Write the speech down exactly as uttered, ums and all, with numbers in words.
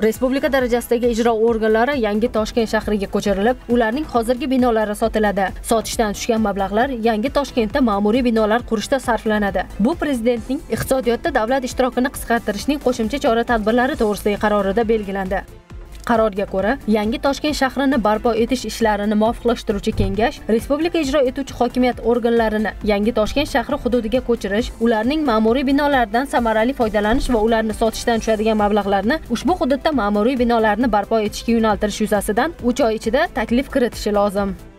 Respublika darajasidagi ijro organlari yangi Toshkent shahriga ko'chirilib, ularning hozirgi binolari sotiladi. Sotishdan tushgan mablag'lar yangi Toshkentda ma'muriy binolar qurishda sarflanadi. Bu prezidentning iqtisodiyotda davlat ishtirokini qisqartirishning qo'shimcha chora-tadbirlari to'g'risidagi qarorida belgilandi. Qarorga ko'ra, yangi Toshkent shahrini barpo etish ishlarini muvofiqlashtiruvchi kengash respublika ijro etuvchi hokimiyat organlarini yangi Toshkent shahri hududiga ko'chirish, ularning ma'muriy binolaridan samarali foydalanish va ularni sotishdan tushadigan mablag'larni ushbu hududda ma'muriy binolarni barpo etishga yo'naltirish yuzasidan uch oy ichida taklif kiritishi lozim.